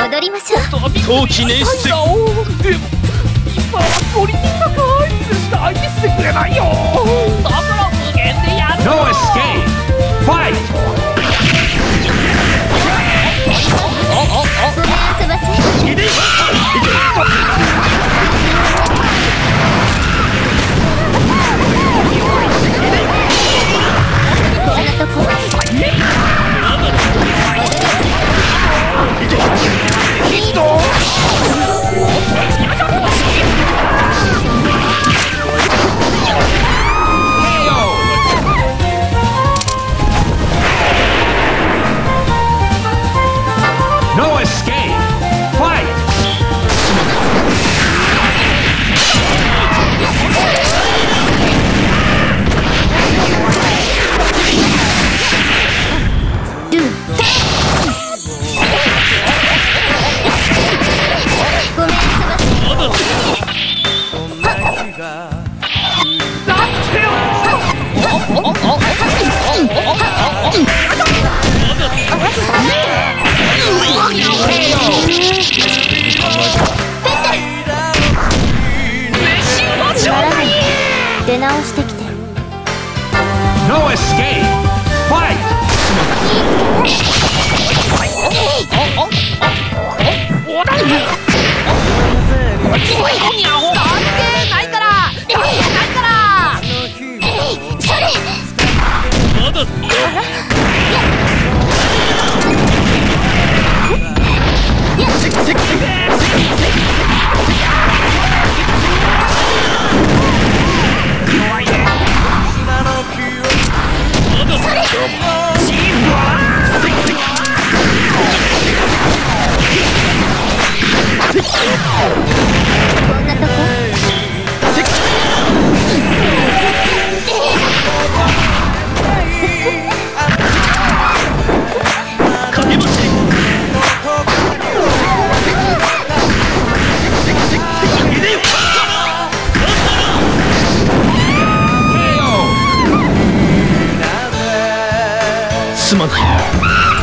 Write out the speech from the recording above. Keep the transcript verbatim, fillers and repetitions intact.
踊りましょう。 陶器捻出。でも今はクオリティ高いやつしか相手してくれないよ。だから無限でやる。No escape. Fight. ごめん遊ばせ。こんなとこ。 No escape. Fight. ごめん遊ばせ。出直してきて。 No escape. Fight. ないからないからそれ。こんなとこ。 すまない。